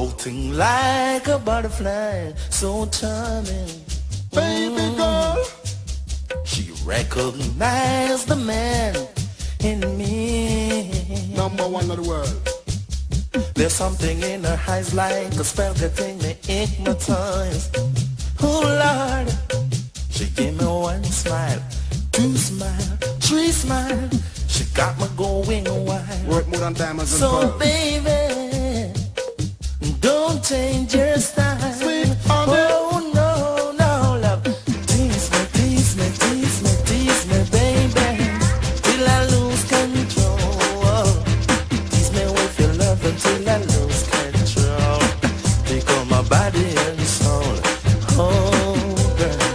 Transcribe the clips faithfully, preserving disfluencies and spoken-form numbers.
floating like a butterfly, so charming. Baby girl, she recognized the man in me. Number one of the world. There's something in her eyes like a spell getting me hypnotized. Oh Lord, she gave me one smile, two smile, three smile. She got me going wild. Worth more than diamonds and So pearls. baby, don't change your style. Sweet honey. Oh no, no, love. Tease me, tease me, tease me, tease me, baby, till I lose control. Tease me with your love until I lose control. Take on my body and soul. Oh, girl.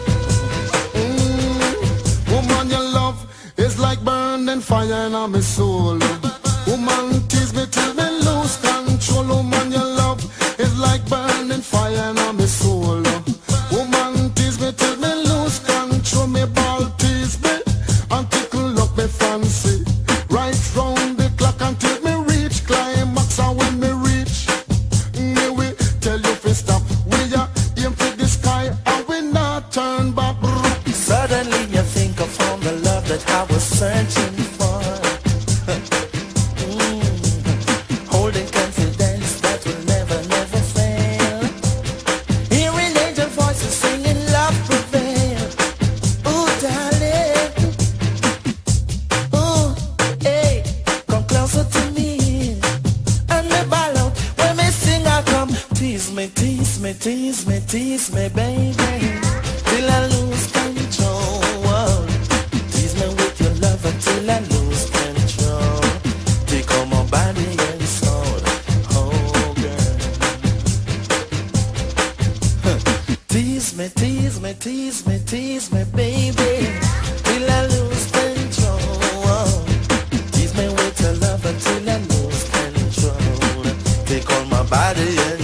Mm, woman, your love is like burning fire in my soul. Woman, tease me till me lose control. Woman, your love is like burning fire in my soul. Woman, tease me till me lose control. Me ball tease me and tickle up me fancy. Right round the clock until me reach climax. And when me reach, me will tell you to stop. We are aim for the sky and we not turn back. Suddenly you think I found the love that I was searching for. Mm. Holding confidence that will never, never fail. Hearing angel voices singing love prevail. Ooh, darling. Ooh, hey, come closer to me. And me ball out when me sing I come. Tease me, tease me, tease me, tease me, baby, till I lose control. Tease me with your love until I lose control. Take on my body and soul. Oh girl, huh. Tease me, tease me, tease me, tease me, baby, till I lose control. Tease me with your love until I lose control. Take on my body and